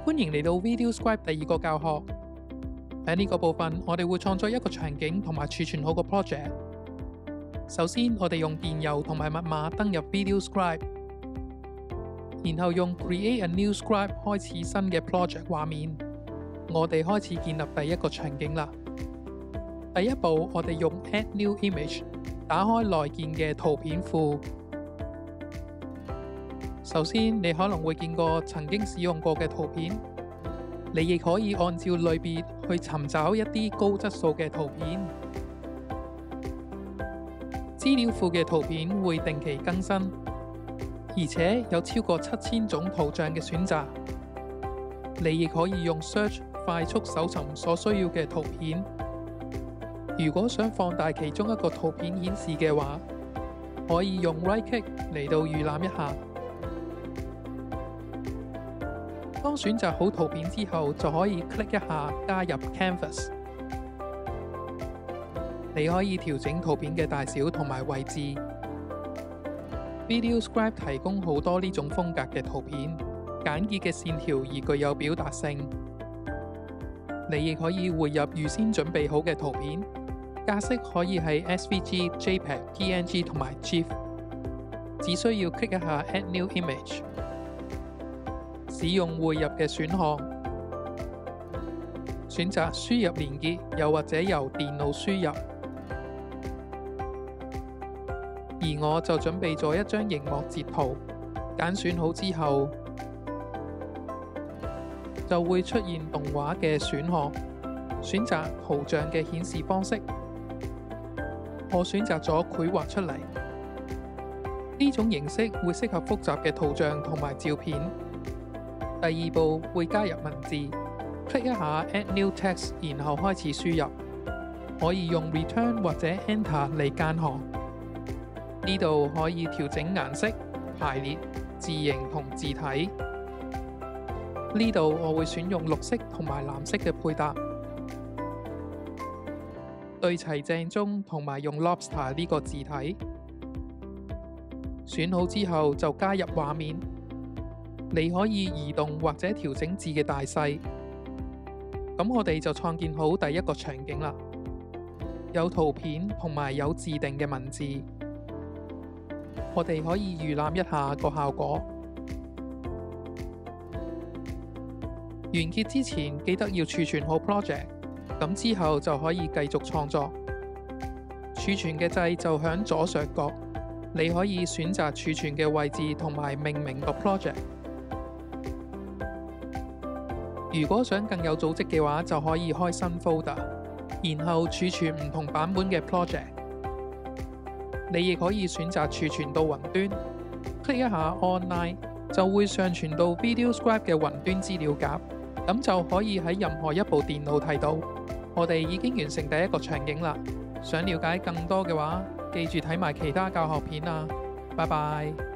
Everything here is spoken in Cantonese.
歡迎嚟到 VideoScribe 第2個教學。喺呢個部分，我哋會創作一個場景同埋儲存好個 project。首先，我哋用電郵同埋密碼登入 VideoScribe， 然後用 Create a New Scribe 開始新嘅 project 畫面。我哋開始建立第一個場景啦。第一步，我哋用 Add New Image 打開內建嘅圖片庫。首先，你可能會見過曾經使用過嘅圖片，你亦可以按照類別去尋找一啲高質素嘅圖片。資料庫嘅圖片會定期更新，而且有超過7000種圖像嘅選擇。你亦可以用 Search 快速搜尋所需要嘅圖片。如果想放大其中一個圖片顯示嘅話，可以用 Right Click 嚟到預覽一下。當選擇好圖片之後，就可以 click 一下加入 Canvas。你可以調整圖片嘅大小同埋位置。VideoScribe 提供好多呢種風格嘅圖片，簡潔嘅線條而具有表達性。你亦可以匯入預先準備好嘅圖片，格式可以係 SVG、JPEG、PNG 同埋 GIF。只需要 click 一下 Add New Image。使用匯入嘅選項，選擇輸入連結，又或者由電腦輸入。而我就準備咗一張螢幕截圖，揀選好之後，就會出現動畫嘅選項，選擇圖像嘅顯示方式。我選擇咗繪畫出嚟，呢種形式會適合複雜嘅圖像同埋照片。第二步會加入文字 ，click 一下 Add New Text， 然後開始輸入。可以用 Return 或者 Enter 嚟間行。呢度可以調整顏色、排列、字形同字體。呢度我會選用綠色同埋藍色嘅配搭，對齊正中同埋用 Lobster 呢個字體。選好之後就加入畫面。你可以移動或者調整字嘅大細。咁我哋就創建好第一個場景啦，有圖片同埋有自定嘅文字。我哋可以預覽一下個效果。完結之前記得要儲存好 project， 咁之後就可以繼續創作。儲存嘅掣就響左上角，你可以選擇儲存嘅位置同埋命名個 project。如果想更有組織嘅話，就可以開新 folder， 然後儲存唔同版本嘅 project。你亦可以選擇儲存到雲端 ，click 一下 Online 就會上傳到 VideoScribe 嘅雲端資料夾，咁就可以喺任何一部電腦睇到。我哋已經完成第一個場景啦。想了解更多嘅話，記住睇埋其他教學片啊！拜拜。